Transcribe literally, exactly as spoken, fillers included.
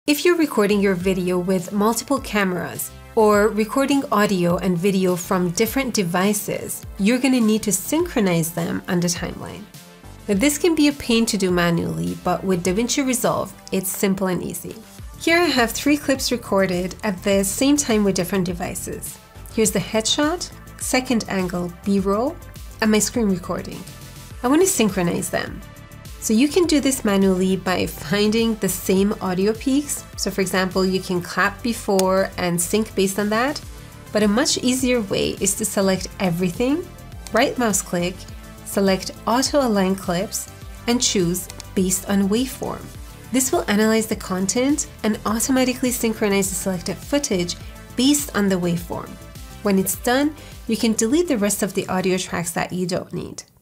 If you're recording your video with multiple cameras or recording audio and video from different devices, you're going to need to synchronize them on the timeline. Now, this can be a pain to do manually, but with DaVinci Resolve, it's simple and easy. Here I have three clips recorded at the same time with different devices. Here's the headshot, second angle B-roll, and my screen recording. I want to synchronize them. So you can do this manually by finding the same audio peaks. So for example, you can clap before and sync based on that. But a much easier way is to select everything, right mouse click, select auto align clips, and choose based on waveform. This will analyze the content and automatically synchronize the selected footage based on the waveform. When it's done, you can delete the rest of the audio tracks that you don't need.